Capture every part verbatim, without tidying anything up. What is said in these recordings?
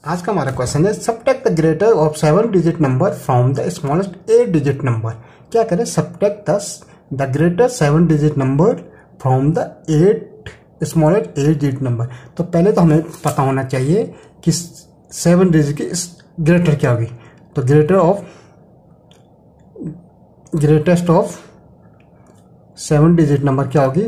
आज का हमारा क्वेश्चन है subtract the greater of seven digit number from the smallest eight digit number. क्या करें? Subtract the the greater seven digit number from the eight smallest eight digit number. तो पहले तो हमें पता होना चाहिए कि सेवन डिजिट की ग्रेटर क्या होगी। तो greater of greatest of seven digit number क्या होगी?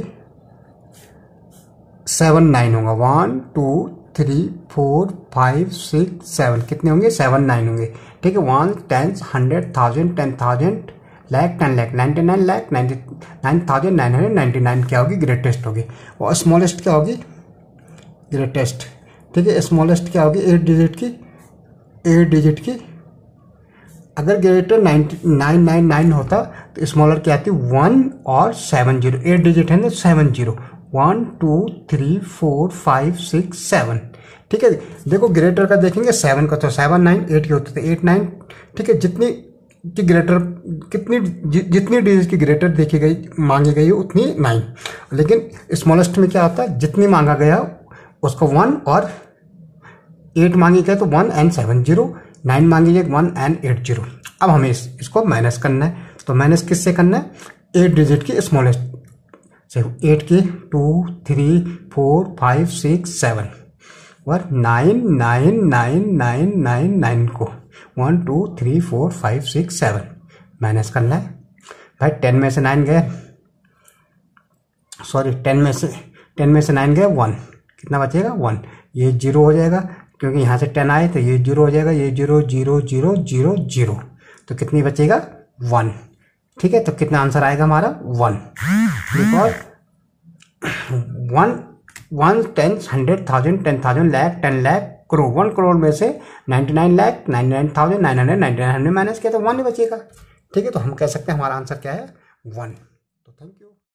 सेवन नाइन होगा। One two three four five six seven कितने होंगे? सेवन नाइन होंगे। ठीक है। One tens hundred thousand ten thousand lakh ten lakh ninety nine lakh ninety nine thousand nine hundred ninety nine क्या होगी? ग्रेटेस्ट होगी। और स्मॉलेस्ट क्या होगी? ग्रेटेस्ट। ठीक है। स्मॉलेस्ट क्या होगी? एट डिजिट की एट डिजिट की अगर greater ninety nine nine nine होता तो स्मॉलर क्या आती? वन और सेवन जीरो। एट डिजिट है ना, seven zero. One two three four five six seven. ठीक है। देखो ग्रेटर का देखेंगे सेवन का तो सेवन नाइन, एट के होते थे एट नाइन। ठीक है। जितनी की ग्रेटर कितनी जि, जितनी डिजिट की ग्रेटर देखी गई मांगी गई उतनी नाइन। लेकिन स्मॉलेस्ट में क्या होता है? जितनी मांगा गया उसको वन और एट मांगी गई तो one and seven zero, nine मांगी गई वन एंड एट जीरो। अब हमें इस, इसको माइनस करना है। तो माइनस किससे करना है? एट डिजिट की स्मॉलेस्ट से। एट की two three four five six seven और nine nine nine nine nine nine को one two three four five six seven minus करना है। भाई टेन में से नाइन गए, सॉरी टेन में से टेन में से नाइन गए वन, कितना बचेगा? वन। ये जीरो हो जाएगा क्योंकि यहाँ से टेन आए तो ये जीरो हो जाएगा। ये zero zero zero zero zero तो कितनी बचेगा? वन। ठीक है। तो कितना आंसर आएगा हमारा? One. Because one one ten hundred thousand ten thousand lakh ten lakh crore. One crore में से ninety nine lakh ninety nine thousand nine hundred ninety nine hundred minus किया तो वन ही बचेगा। ठीक है। तो हम कह सकते हैं हमारा आंसर क्या है? वन। तो थैंक यू।